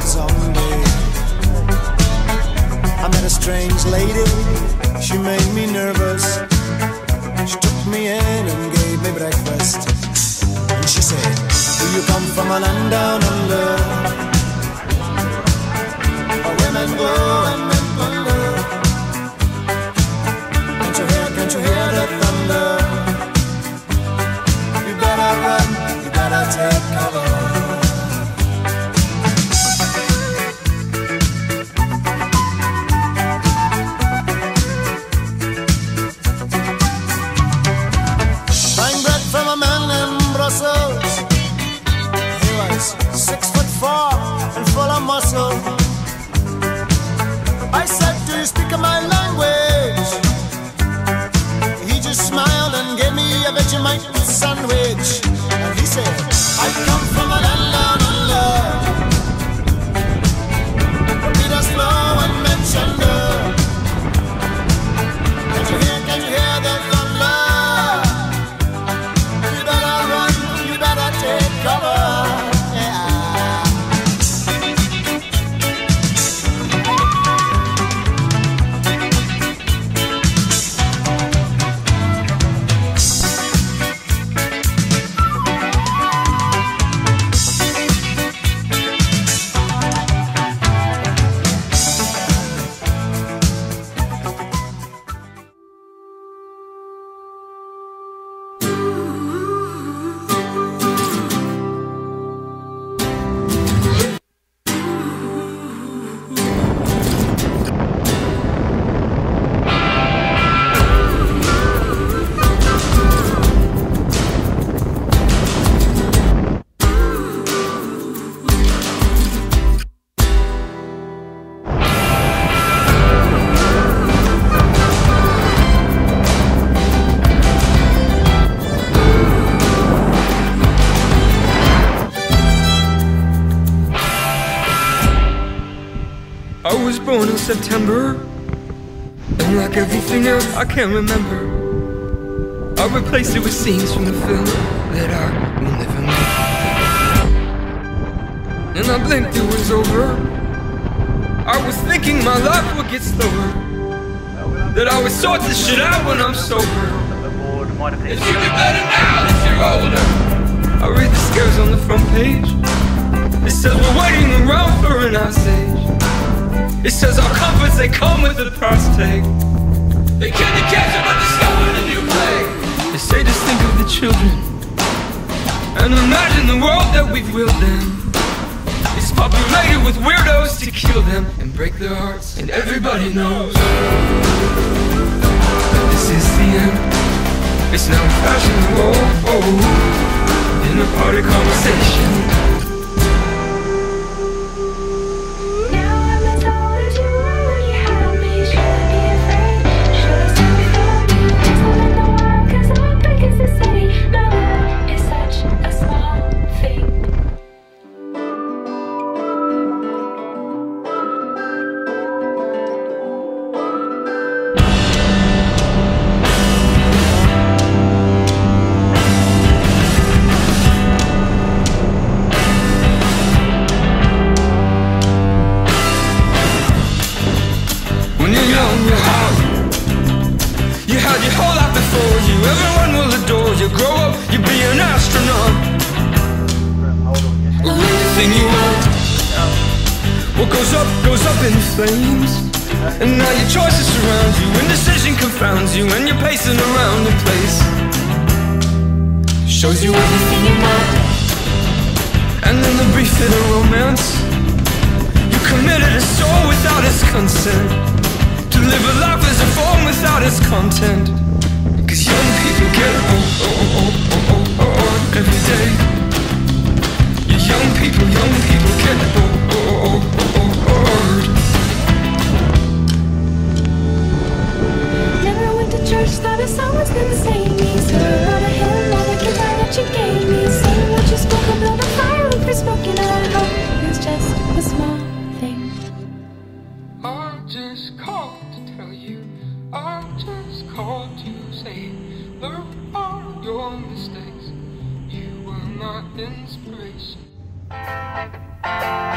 about someday. I met a strange lady, she made me nervous. She took me in and gave me breakfast. And she said, do you come from a land down under, where women go and men wonder? Can't you hear the thunder? You better run, you better take cover. He was 6'4" and full of muscle. I said, do you speak my language? He just smiled and gave me a Vegemite sandwich. And he said, I come from a land down under, where Peter slow and mention her. Can you hear the thunder? Take cover, yeah. I was born in September, and like everything else I can't remember, I replaced it with scenes from the film that I will never make. And I blinked, it was over. I was thinking my life would get slower, that I would sort this shit out when I'm sober. It should be better now that you're older. I read the scares on the front page. It says we're waiting around for an ice age. It says our comforts, they come with a price tag. They killed the cancer but discovered a new plague. They say just think of the children and imagine the world that we've willed them. It's populated with weirdos to kill them and break their hearts. And everybody knows that this is the end. It's now fashionable in a party conversation. Goes up in flames. And now your choices surround you, indecision confounds you, and you're pacing around the place. Shows you everything you want, and then the brief bit of romance. You committed a soul without its consent, to live a life as a form without its content. Cause young people get bored every day. Young people get bored. Never went to church, thought it's always been the same. He's heard on a hill, all the guitar that you gave me. Saying what you spoke about the fire we've been smoking. I hope it was just a small thing. I just called to tell you, I just called to say, learn all your mistakes. You were my inspiration.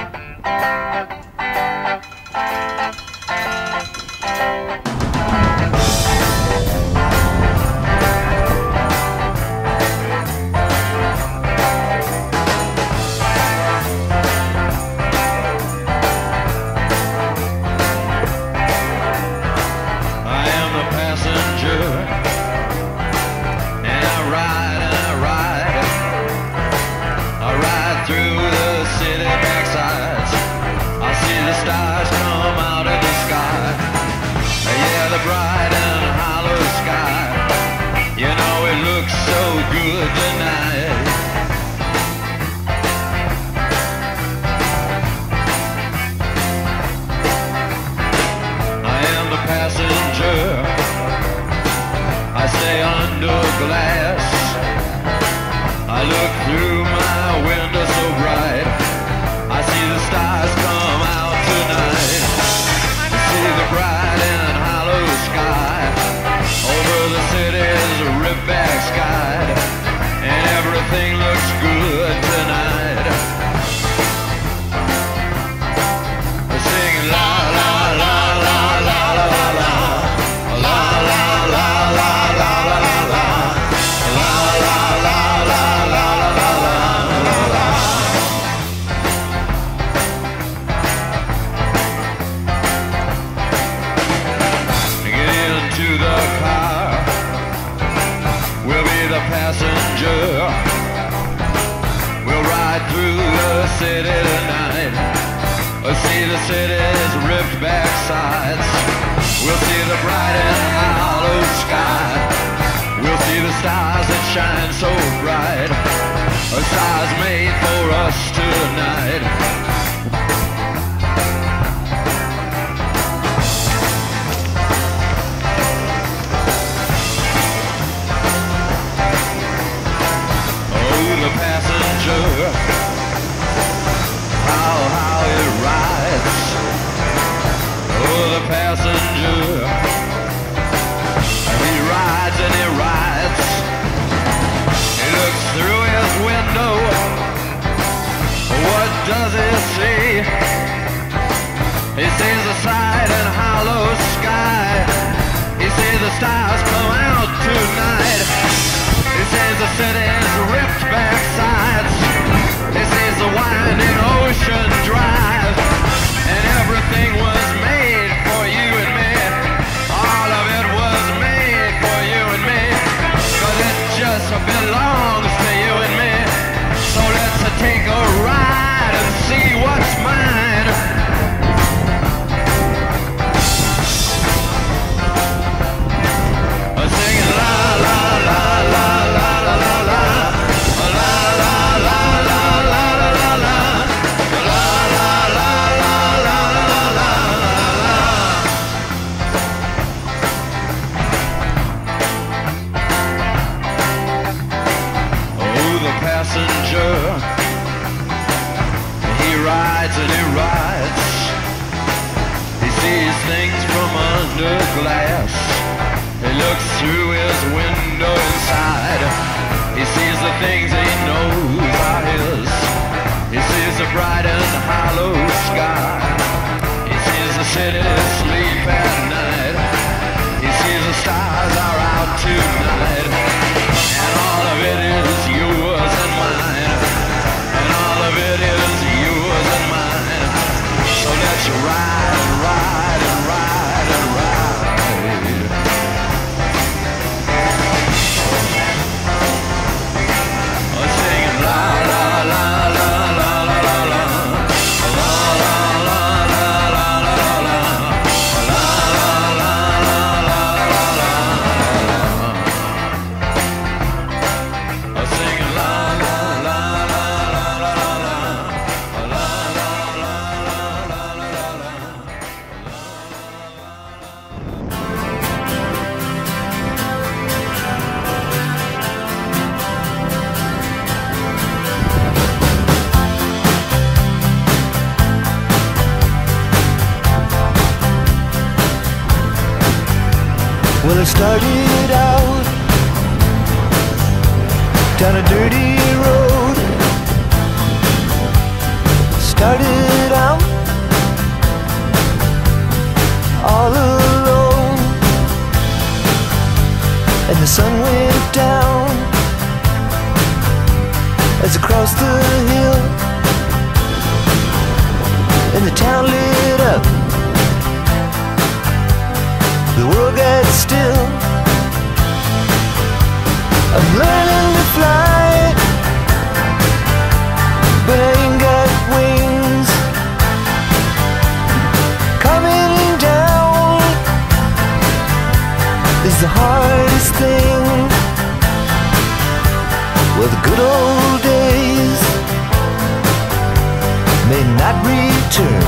Well, I started out down a dirty road. Started out as across the hill, and the town lit up. The world gets still. I'm learning to fly, but I ain't got wings. Coming down is the hardest thing. Well, the good old days may not return,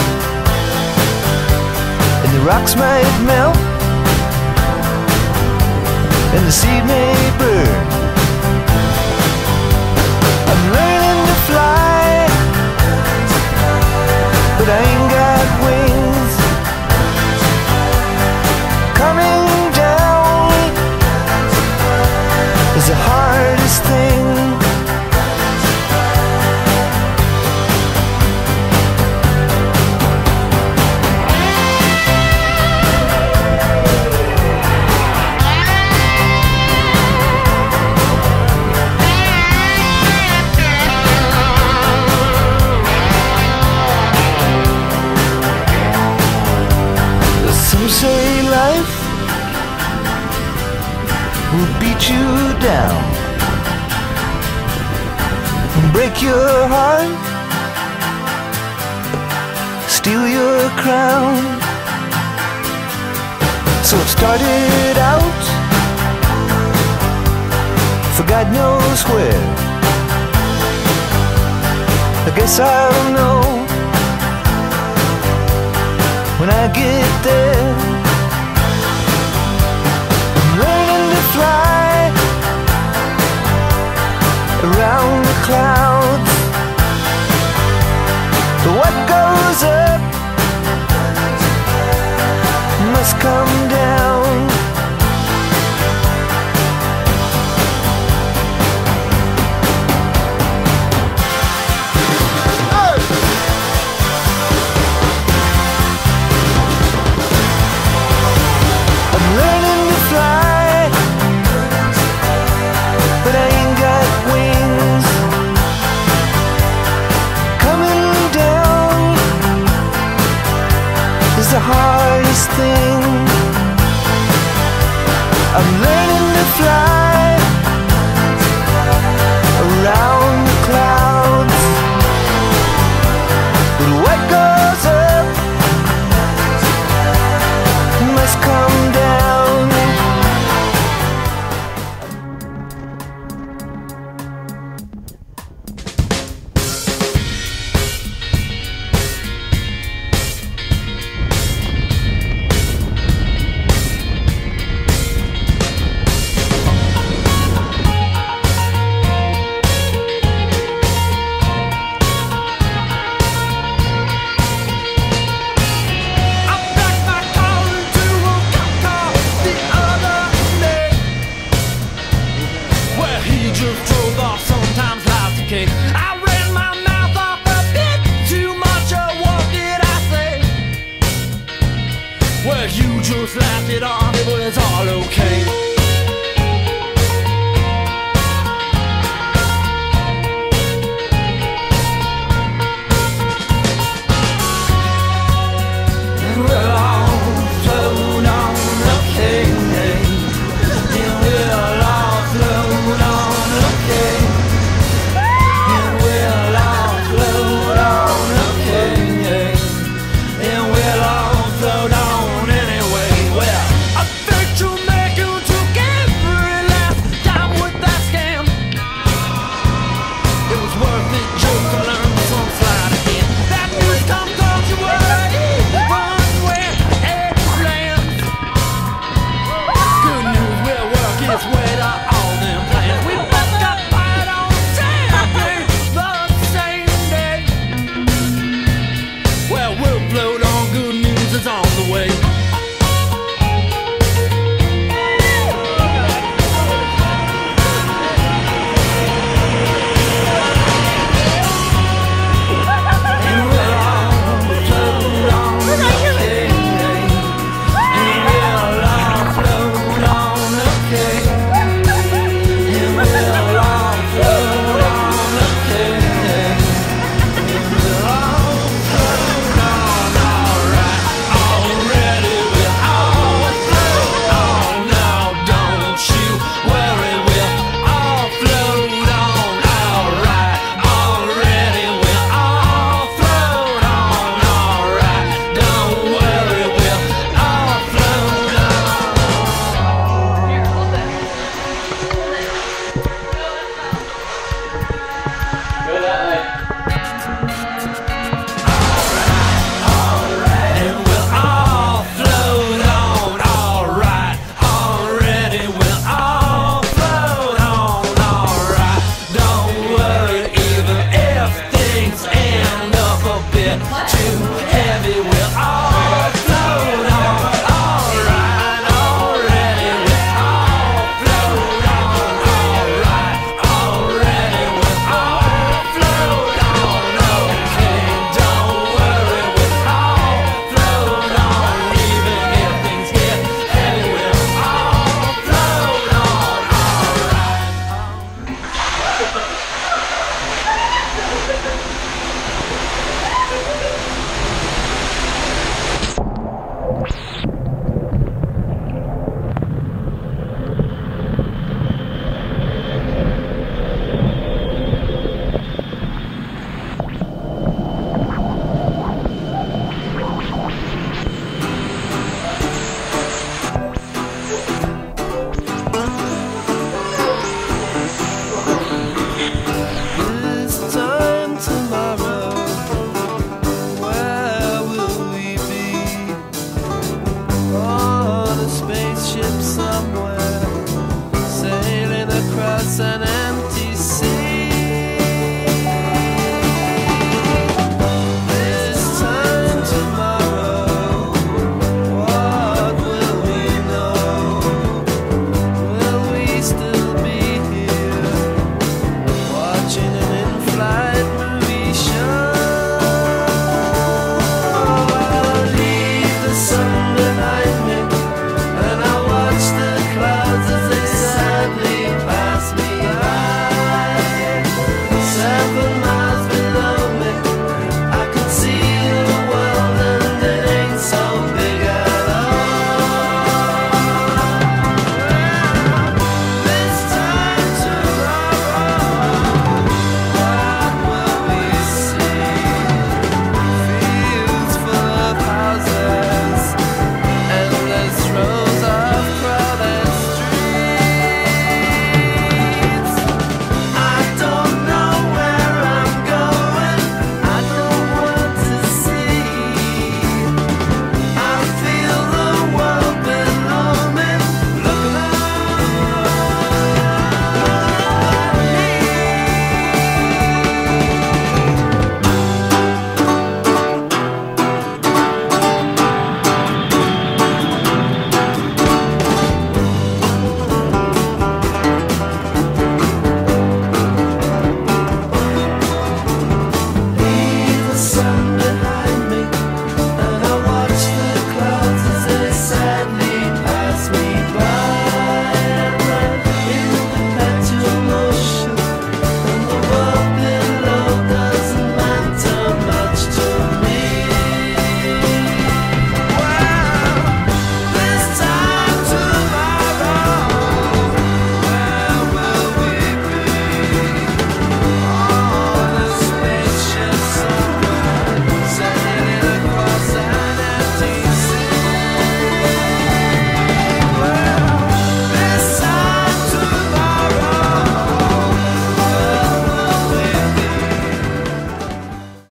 and the rocks might melt, and the seed may burn. I'm learning to fly, but I ain't got wings. Coming down is the hardest thing. Some say life will beat you down, break your heart, steal your crown. So it started out for God knows where. I guess I'll know when I get there. I'm learning to fly around the clouds, but what goes up must come down. Learning to fly, but I ain't got wings. Coming down is the hardest thing. I'm learning to fly around the clouds, but what goes up must come down. I ran my mouth off a bit too much, or what did I say? Well, you just laughed it off, it was all okay.